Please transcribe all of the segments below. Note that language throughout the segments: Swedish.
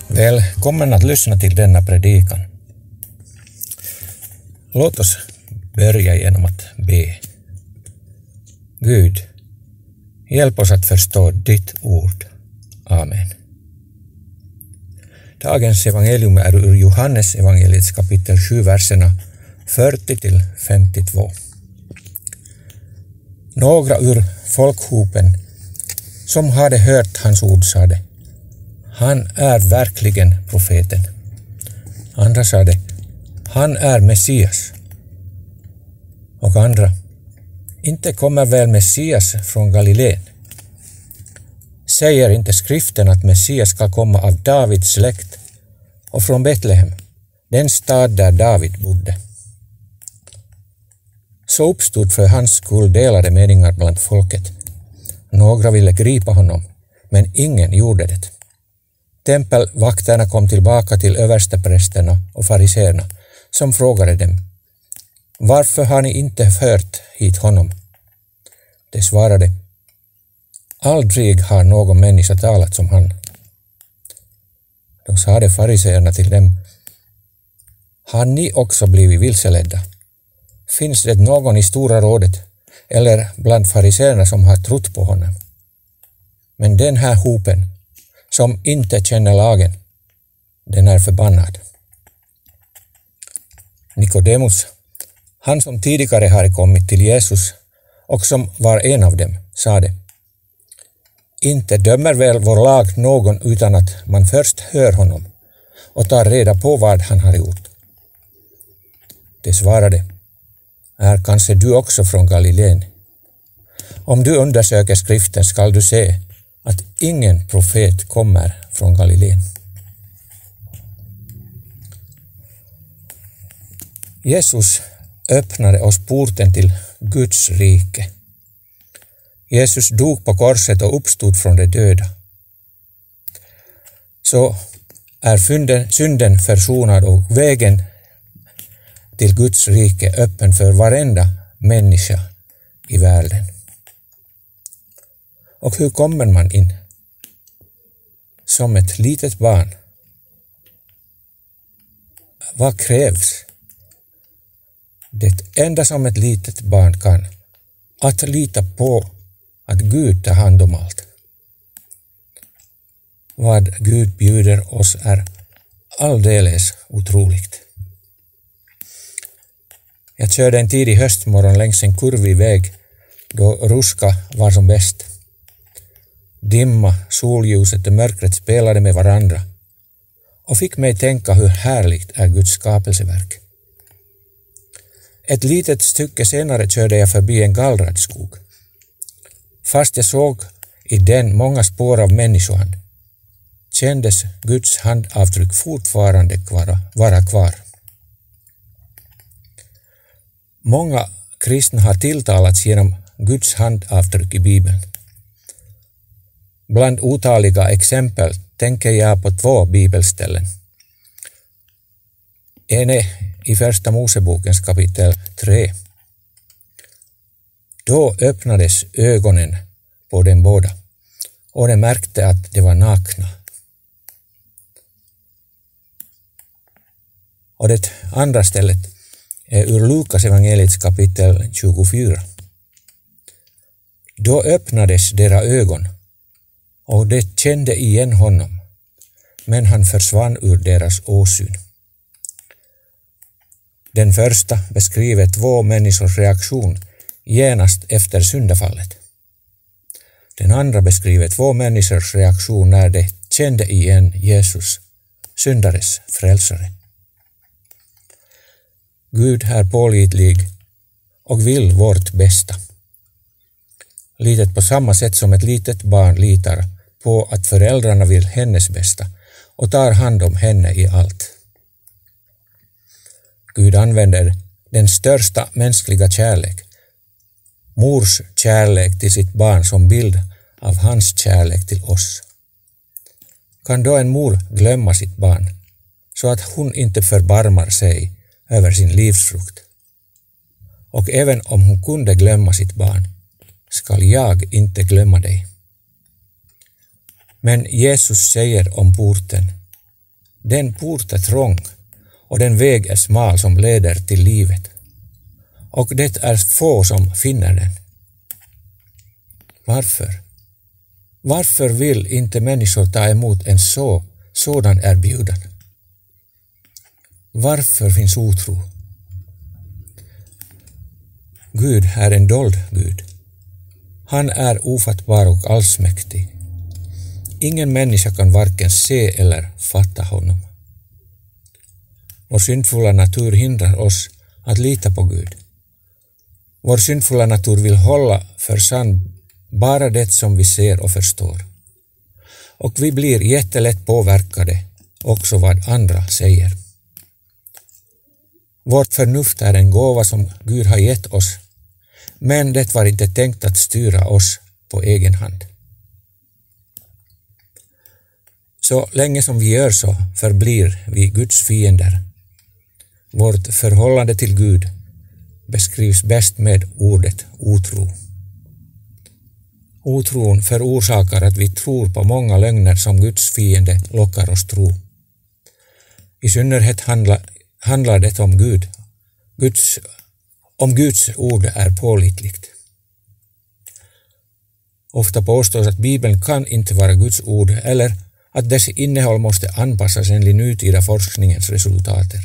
Välkommen att lyssna till denna predikan. Låt oss börja genom att be. Gud, hjälp oss att förstå ditt ord. Amen. Dagens evangelium är ur Johannes evangeliets kapitel 7, verserna 40-52. Några ur folkhopen som hade hört hans ord sade: han är verkligen profeten. Andra sade: han är Messias. Och andra: inte kommer väl Messias från Galileen? Säger inte skriften att Messias ska komma av Davids släkt och från Betlehem, den stad där David bodde? Så uppstod för hans skull delade meningar bland folket. Några ville gripa honom, men ingen gjorde det. Tempelvakterna kom tillbaka till översteprästerna och fariseerna, som frågade dem: varför har ni inte fört hit honom? De svarade: aldrig har någon människa talat som han. Då sade fariseerna till dem: har ni också blivit vilseledda? Finns det någon i Stora rådet eller bland fariseerna som har trott på honom? Men den här hopen, som inte känner lagen, den är förbannad. Nikodemus, han som tidigare hade kommit till Jesus och som var en av dem, sade: inte dömer väl vår lag någon utan att man först hör honom och tar reda på vad han har gjort? De svarade: är kanske du också från Galileen? Om du undersöker skriften skall du se att ingen profet kommer från Galileen. Jesus öppnade oss porten till Guds rike. Jesus dog på korset och uppstod från de döda. Så är synden försonad och vägen till Guds rike öppen för varenda människa i världen. Och hur kommer man in? Som ett litet barn. Vad krävs? Det enda som ett litet barn kan, att lita på att Gud tar hand om allt. Vad Gud bjuder oss är alldeles otroligt. Jag körde en tidig höstmorgon längs en kurvig väg då ruska var som bäst. Dimma, solljuset och mörkret spelade med varandra och fick mig tänka hur härligt är Guds skapelseverk. Ett litet stycke senare körde jag förbi en gallrad skog. Fast jag såg i den många spår av människohand, kändes Guds handavtryck fortfarande vara kvar. Många kristna har tilltalats genom Guds handavtryck i Bibeln. Bland otaliga exempel tänker jag på 2 bibelställen. En är i Första Mosebokens kapitel 3. Då öppnades ögonen på dem båda och de märkte att de var nakna. Och det andra stället är ur Lukas evangeliets kapitel 24. Då öppnades deras ögon och de kände igen honom, men han försvann ur deras åsyn. Den första beskriver 2 människors reaktion genast efter syndafallet. Den andra beskriver 2 människors reaktion när de kände igen Jesus, syndares frälsare. Gud är pålitlig och vill vårt bästa. Litet på samma sätt som ett litet barn litar på att föräldrarna vill hennes bästa och tar hand om henne i allt. Gud använder den största mänskliga kärlek, mors kärlek till sitt barn, som bild av hans kärlek till oss. Kan då en mor glömma sitt barn så att hon inte förbarmar sig över sin livsfrukt? Och även om hon kunde glömma sitt barn, skall jag inte glömma dig. Men Jesus säger om porten: Den port är trång och den väg är smal som leder till livet. Och det är få som finner den. Varför? Varför vill inte människor ta emot en sådan erbjudan? Varför finns otro? Gud är en dold Gud. Han är ofattbar och allsmäktig. Ingen människa kan varken se eller fatta honom. Vår syndfulla natur hindrar oss att lita på Gud. Vår syndfulla natur vill hålla för sann bara det som vi ser och förstår. Och vi blir jättelätt påverkade också vad andra säger. Vårt förnuft är en gåva som Gud har gett oss, men det var inte tänkt att styra oss på egen hand. Så länge som vi gör så förblir vi Guds fiender. Vårt förhållande till Gud beskrivs bäst med ordet otro. Otron förorsakar att vi tror på många lögner som Guds fiende lockar oss tro. I synnerhet handlar det om Gud. Om Guds ord är pålitligt. Ofta påstås att Bibeln kan inte vara Guds ord eller att dess innehåll måste anpassas enligt nutida forskningens resultater.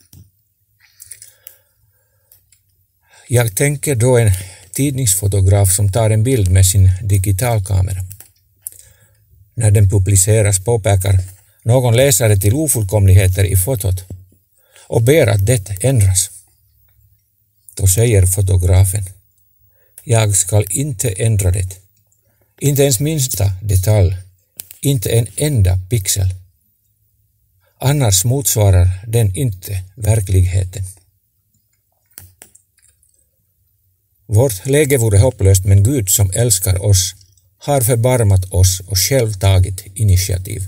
Jag tänker då en tidningsfotograf som tar en bild med sin digitalkamera. När den publiceras påpekar någon läsare till ofullkomligheter i fotot och ber att det ändras. Då säger fotografen: jag ska inte ändra det. Inte ens minsta detalj. Inte en enda pixel. Annars motsvarar den inte verkligheten. Vårt läge vore hopplöst, men Gud som älskar oss har förbarmat oss och själv tagit initiativ.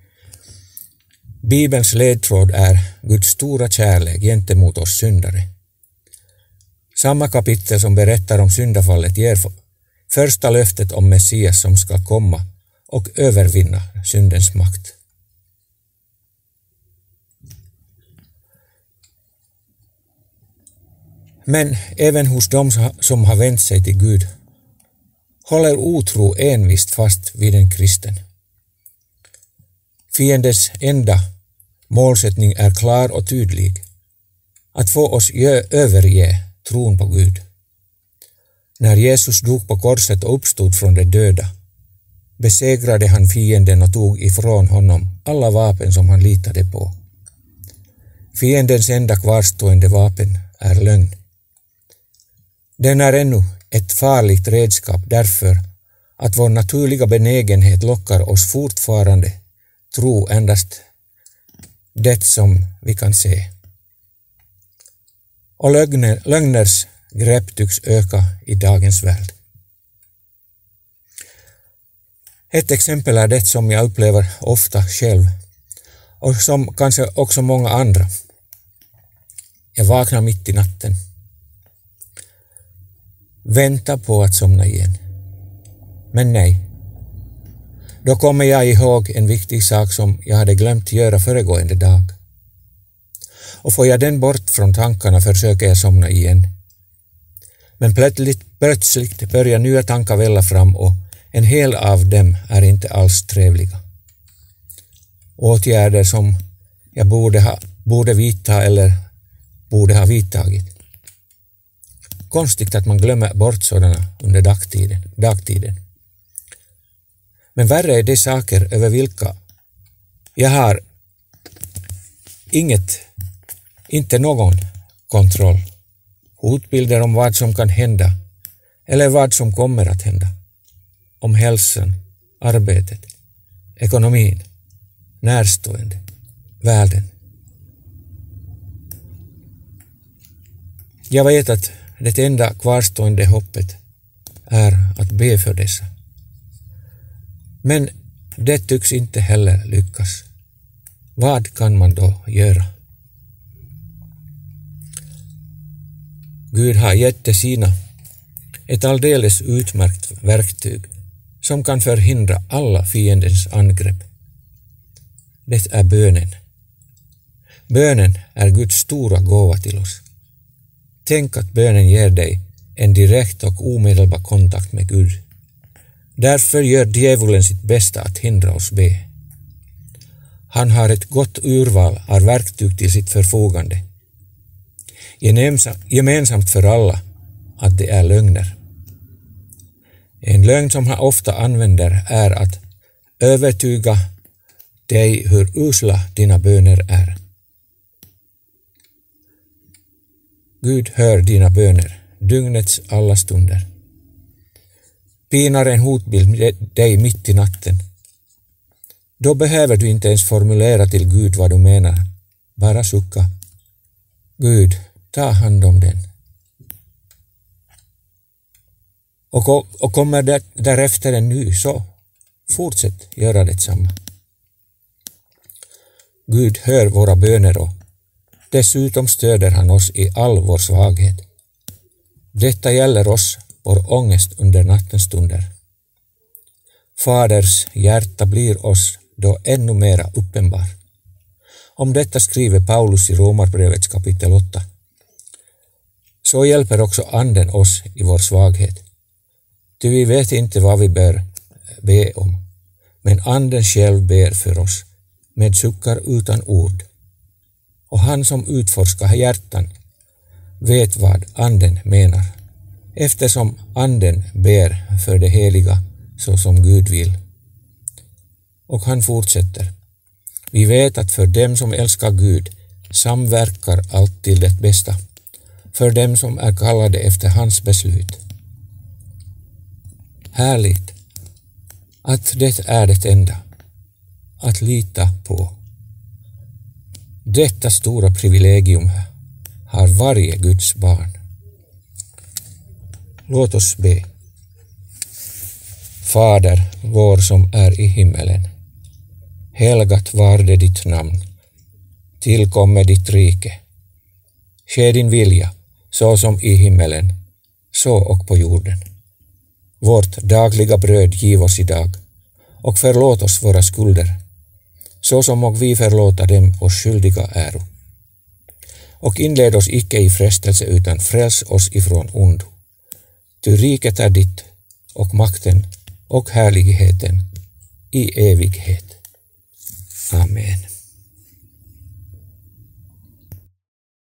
Bibelns ledtråd är Guds stora kärlek gentemot oss syndare. Samma kapitel som berättar om syndafallet ger första löftet om Messias som ska komma och övervinna syndens makt. Men även hos dem som har vänt sig till Gud håller otro envist fast vid en kristen. Fiendens enda målsättning är klar och tydlig: att få oss överge tron på Gud. När Jesus dog på korset och uppstod från de döda besegrade han fienden och tog ifrån honom alla vapen som han litade på. Fiendens enda kvarstående vapen är lögn. Den är ännu ett farligt redskap därför att vår naturliga benägenhet lockar oss fortfarande tro endast det som vi kan se. Och lögners grepp tycks öka i dagens värld. Ett exempel är det som jag upplever ofta själv och som kanske också många andra. Jag vaknar mitt i natten. Väntar på att somna igen. Men nej. Då kommer jag ihåg en viktig sak som jag hade glömt göra föregående dag. Och får jag den bort från tankarna försöker jag somna igen. Men plötsligt börjar nya tankar välla fram och en hel av dem är inte alls trevliga. Åtgärder som jag borde vidta eller borde ha vidtagit. Konstigt att man glömmer bort sådana under dagtiden. Men värre är det saker över vilka jag har inte någon kontroll. Hotbilder om vad som kan hända eller vad som kommer att hända. Om hälsan, arbetet, ekonomin, närstående, världen. Jag vet att det enda kvarstående hoppet är att be för dessa. Men det tycks inte heller lyckas. Vad kan man då göra? Gud har gett det sina ett alldeles utmärkt verktyg som kan förhindra alla fiendens angrepp. Det är bönen. Bönen är Guds stora gåva till oss. Tänk att bönen ger dig en direkt och omedelbar kontakt med Gud. Därför gör djävulen sitt bästa att hindra oss be. Han har ett gott urval av verktyg till sitt förfogande. Gemensamt för alla att det är lögner. En lögn som han ofta använder är att övertyga dig hur usla dina böner är. Gud hör dina böner, dygnets alla stunder. Pinar en hotbild dig mitt i natten. Då behöver du inte ens formulera till Gud vad du menar. Bara sucka. Gud, ta hand om den. Och kommer det därefter en ny, så fortsätt göra detsamma. Gud hör våra böner och dessutom stöder han oss i all vår svaghet. Detta gäller oss, vår ångest under nattens stunder. Faders hjärta blir oss då ännu mera uppenbar. Om detta skriver Paulus i Romarbrevets kapitel 8. Så hjälper också anden oss i vår svaghet. Ty vi vet inte vad vi bör be om, men anden själv ber för oss med suckar utan ord. Och han som utforskar hjärtan vet vad anden menar, eftersom anden ber för det heliga så som Gud vill. Och han fortsätter. Vi vet att för dem som älskar Gud samverkar allt till det bästa, för dem som är kallade efter hans beslut. Härligt att det är det enda att lita på. Detta stora privilegium har varje Guds barn. Låt oss be. Fader vår som är i himmelen. Helgat varde ditt namn. Tillkomme ditt rike. Ske din vilja, så som i himmelen, så och på jorden. Vårt dagliga bröd giv oss idag, och förlåt oss våra skulder, så som och vi förlåta dem oss skyldiga äro. Och inled oss icke i frestelse, utan fräls oss ifrån ondo. Ty riket är ditt, och makten och härligheten i evighet. Amen.